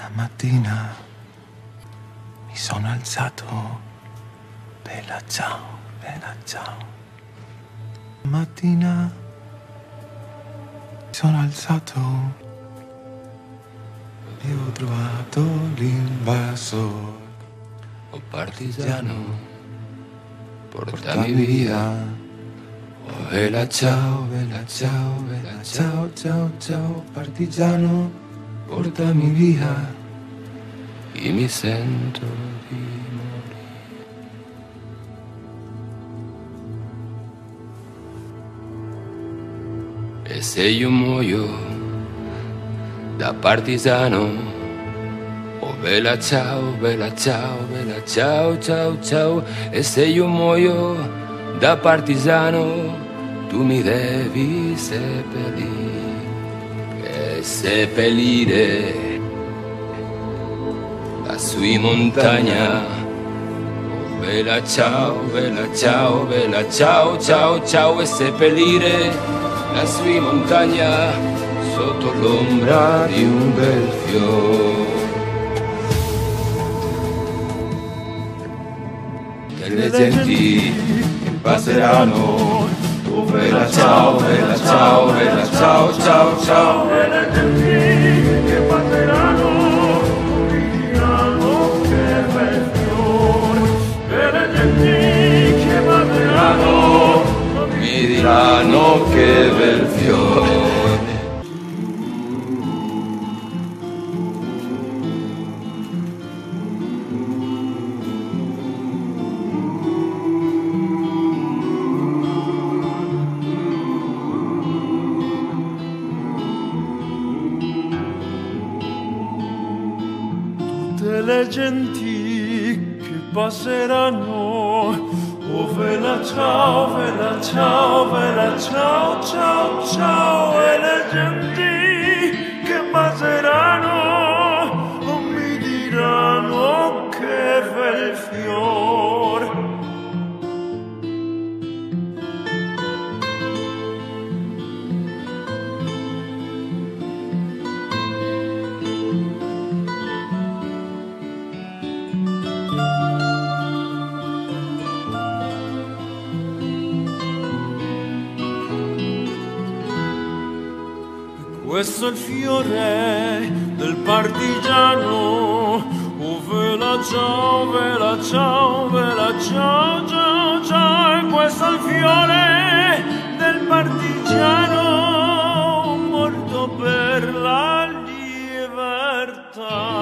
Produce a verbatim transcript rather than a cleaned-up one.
Stamattina mi sono alzato, bella ciao, bella ciao. Stamattina mi sono alzato e ho trovato l'invasor. Oh partigiano, portami via. Oh vela ciao, vela ciao, vela ciao, ciao, ciao. Partigiano, portami via. E mi sento di morire. E se io muoio da partigiano, oh vela ciao, vela ciao, vela ciao, ciao, ciao. E se io muoio da partigiano, tu mi devi seppellire. E seppellire lassù in montagna. Oh vela ciao, vela ciao, vela ciao, ciao, ciao. E seppellire lassù in montagna, sotto l'ombra di un bel fiore. Le genti che passeranno, oh vela ciao, vela ciao, vela ciao, ciao, ciao. E le genti che passeranno mi diranno che bel fiore. E le genti che passeranno Mi diranno che bel fiore. tutte le genti che passeranno, oh vela ciao, vela ciao, vela ciao, ciao, ciao. E le genti che passeranno, oh mi diranno che bel fior. Questo è il fiore del partigiano, oh vela ciao, vela ciao, vela ciao, ciao, ciao. E questo è il fiore del partigiano, morto per la libertà.